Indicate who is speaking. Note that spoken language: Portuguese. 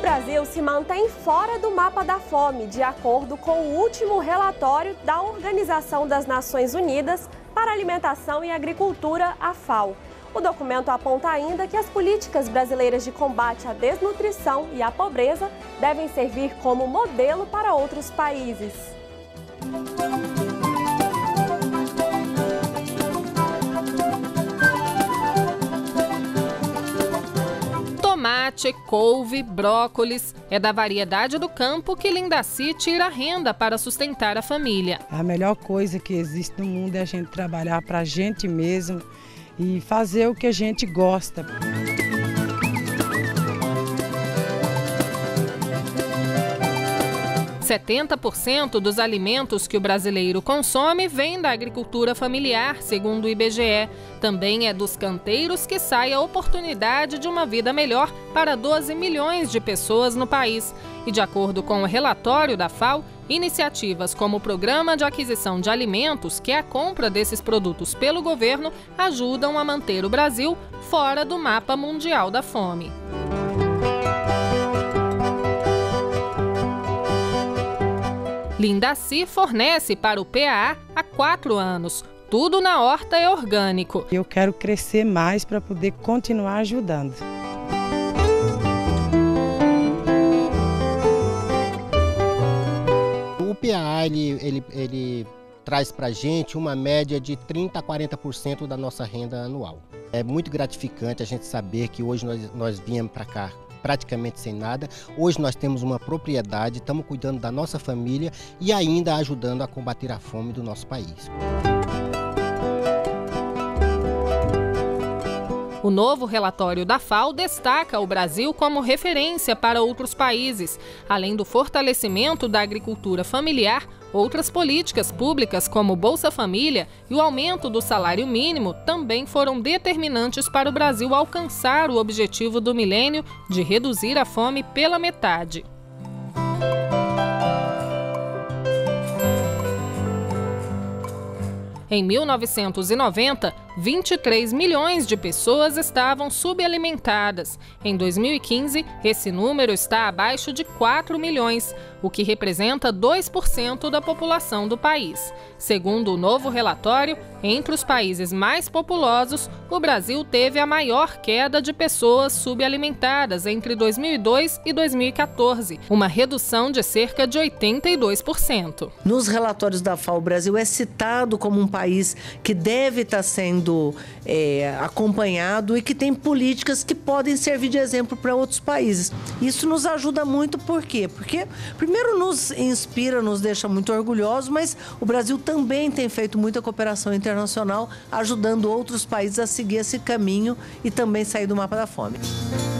Speaker 1: Brasil se mantém fora do mapa da fome, de acordo com o último relatório da Organização das Nações Unidas para a Alimentação e Agricultura, a FAO. O documento aponta ainda que as políticas brasileiras de combate à desnutrição e à pobreza devem servir como modelo para outros países.
Speaker 2: Tomate, couve, brócolis. É da variedade do campo que Lindaci tira renda para sustentar a família.
Speaker 3: A melhor coisa que existe no mundo é a gente trabalhar para a gente mesmo e fazer o que a gente gosta.
Speaker 2: – 70% dos alimentos que o brasileiro consome vem da agricultura familiar, segundo o IBGE. Também é dos canteiros que sai a oportunidade de uma vida melhor para 12 milhões de pessoas no país. E de acordo com o relatório da FAO, iniciativas como o Programa de Aquisição de Alimentos, que é a compra desses produtos pelo governo, ajudam a manter o Brasil fora do mapa mundial da fome. Lindaci fornece para o PAA há 4 anos. Tudo na horta é orgânico.
Speaker 3: Eu quero crescer mais para poder continuar ajudando.
Speaker 4: O PAA ele traz para a gente uma média de 30% a 40% da nossa renda anual. É muito gratificante a gente saber que hoje nós viemos para cá praticamente sem nada. Hoje nós temos uma propriedade, estamos cuidando da nossa família e ainda ajudando a combater a fome do nosso país.
Speaker 2: O novo relatório da FAO destaca o Brasil como referência para outros países. Além do fortalecimento da agricultura familiar, outras políticas públicas, como Bolsa Família e o aumento do salário mínimo, também foram determinantes para o Brasil alcançar o objetivo do milênio de reduzir a fome pela metade. Em 1990, 23 milhões de pessoas estavam subalimentadas. Em 2015, esse número está abaixo de 4 milhões, o que representa 2% da população do país. Segundo o novo relatório, entre os países mais populosos, o Brasil teve a maior queda de pessoas subalimentadas entre 2002 e 2014, uma redução de cerca de 82%.
Speaker 5: Nos relatórios da FAO, o Brasil é citado como um país que deve estar sendo acompanhado e que tem políticas que podem servir de exemplo para outros países. Isso nos ajuda muito, por quê? Porque primeiro nos inspira, nos deixa muito orgulhosos, mas o Brasil também tem feito muita cooperação internacional, ajudando outros países a seguir esse caminho e também sair do mapa da fome.